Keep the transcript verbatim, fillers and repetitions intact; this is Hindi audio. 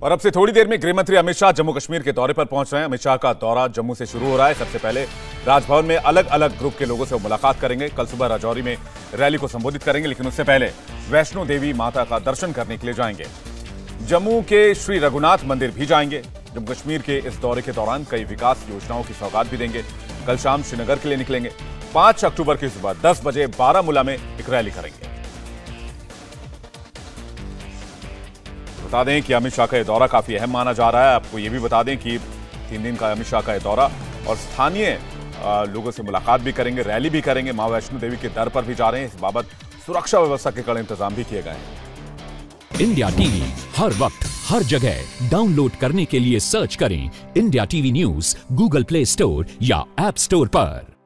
और अब से थोड़ी देर में गृह मंत्री अमित शाह जम्मू कश्मीर के दौरे पर पहुंच रहे हैं। अमित शाह का दौरा जम्मू से शुरू हो रहा है। सबसे पहले राजभवन में अलग अलग ग्रुप के लोगों से मुलाकात करेंगे। कल सुबह राजौरी में रैली को संबोधित करेंगे, लेकिन उससे पहले वैष्णो देवी माता का दर्शन करने के लिए जाएंगे। जम्मू के श्री रघुनाथ मंदिर भी जाएंगे। जम्मू कश्मीर के इस दौरे के दौरान कई विकास योजनाओं की सौगात भी देंगे। कल शाम श्रीनगर के लिए निकलेंगे। पांच अक्टूबर की सुबह दस बजे बारामूला में एक रैली करेंगे। बता दें कि अमित शाह का यह दौरा काफी अहम माना जा रहा है। आपको यह भी बता दें कि तीन दिन का अमित शाह का यह दौरा और स्थानीय लोगों से मुलाकात भी करेंगे, रैली भी करेंगे। मां वैष्णो देवी के दर पर भी जा रहे हैं। इस बाबत सुरक्षा व्यवस्था के कड़े इंतजाम भी किए गए हैं। इंडिया टीवी हर वक्त हर जगह डाउनलोड करने के लिए सर्च करें India TV news Google Play Store या ऐप स्टोर पर।